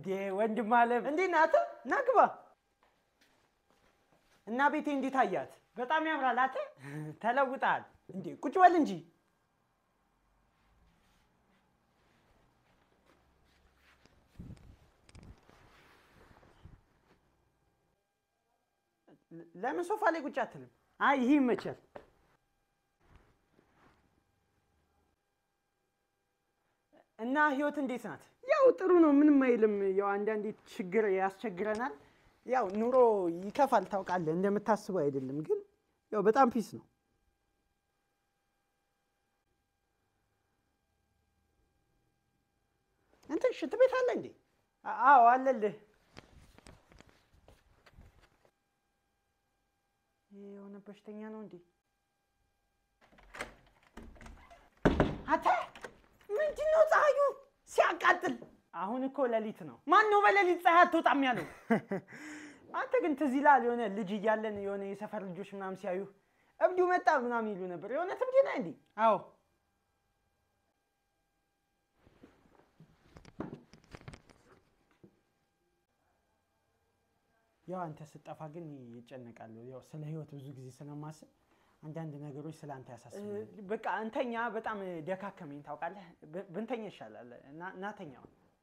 እንዴ ወንድም አለም እንዴ ናተ ናግባ እና ቤቴ እንዴት አያት በጣም ያምራል አተ ተለውጣል እንዴ ቁጭ በል እንጂ ለምን ሶፋ ላይ ቁጭ አትልም አይ ይሄ ይመቻል እና ህይወት እንዴት ናት ያው ጥሩ ነው ምንም አይልም ያው አንዳንዴ ችግር ያስቸግረናል ያው ኑሮ ይከፋል ታውቃለህ እንደምታስበው አይደለም ግን ያው በጣም ፒስ ነው አንተ ሽት ቤት አለ እንዴ አዎ አለልህ የሆነ በሽተኛ ነው እንዴ አታ ምንድነው ፀሐዩ ሲያቃጥል አሁን እኮ ለሊት ነው ማን ነው በለሊት ፀሐይ አትወጣም ያለው አንተ ግን ትዝ ይላል የሆነ ልጅ እያለን የሆነ የሰፈር ልጆች ምናምን ሲያዩ እብዱ መጣ ምናምን ይሉ ነበር የሆነ ትብጂና እንዴ አዎ ያው አንተ ስጠፋ ግን ይጨነቃል ያው ስለ ህይወት ብዙ ጊዜ ስለማስብ አንዳንድ ነገሮች ስላንተ ያሳስቡኝ በቃ አንተኛ በጣም ደካከመኝ ታውቃለህ ብንተኛ ይሻላል ናተኛው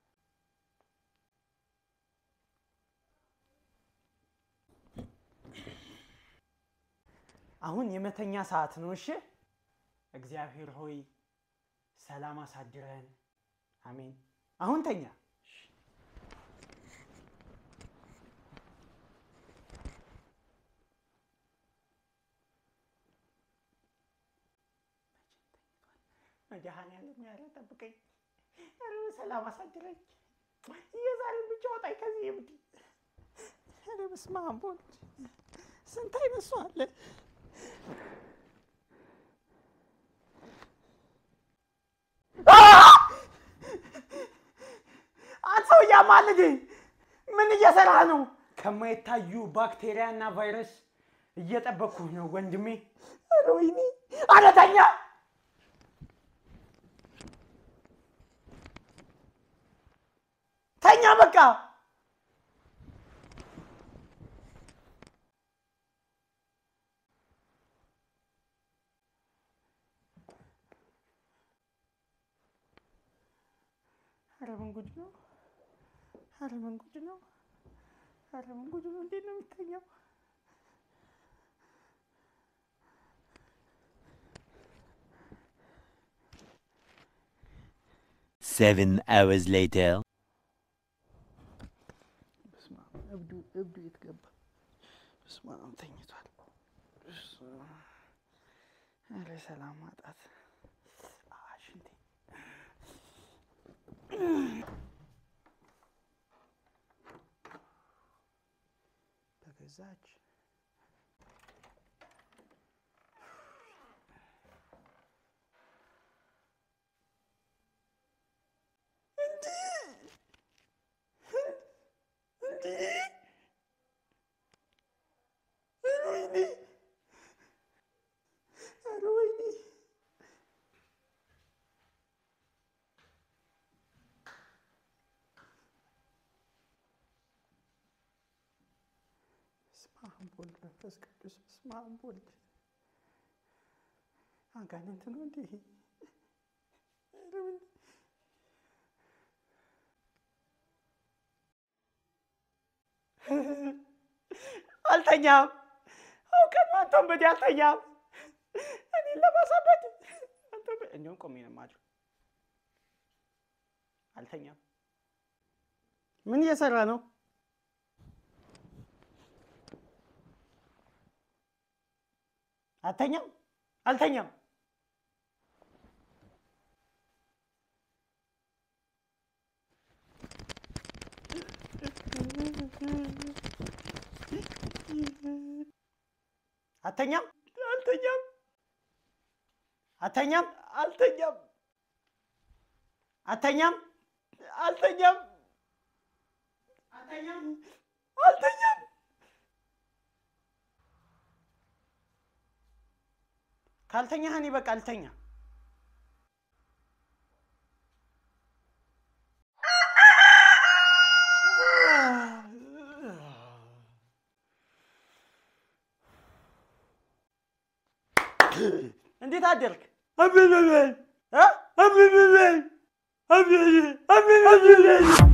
አሁን የመተኛ ሰዓት ነው እሺ እግዚአብሔር ሆይ ሰላም አሳድረን አሜን አሁን ተኛ ጃሃንያለም ያለ ተጠብቀኝ አረ ሰላም አሳድረኝ የዛሬ ብቻ ወጣይ ከዚህ ይብድ አረ በስመ አብ ወልድ ስንት አይነት ሰው አለ አንተው ያማልጂ ምን እየሰራህ ነው ከማይታዩ ባክቴሪያና ቫይረስ እየጠበቅኩ ነው ወንድሜ አረ ወይኔ አረ ተኛ ተኛ በቃ አረ ምን ጉድ ነው አረ ምን ጉድ ነው አረ ምን ጉድ ነው እንዴት ነው የምትተኛው 7 hours later እብዱ ይትገባ በስመ አብ ተኝቷል አረ ሰላም ማጣት አሽንቴ ተገዛች አምፖልድ መንፈስ ቅዱስ በስመ አብ ወልድ አጋንንት ነው እንዴ አልተኛም አውቀን አንተም በዲ አልተኛም እኔ ለማሳበድ አንተ እንደውም ቆሜ ነው ማድረግ አልተኛም ምን እየሰራ ነው አልተኛም አልተኛም አልተኛም አልተኛም አልተኛም አልተኛም አልተኛም አልተኛም አልተኛም አልተኛም ካልተኛ እኔ በቃ አልተኛ እንዴት አደርክ? አብረን እ አብረን አብረን አብረን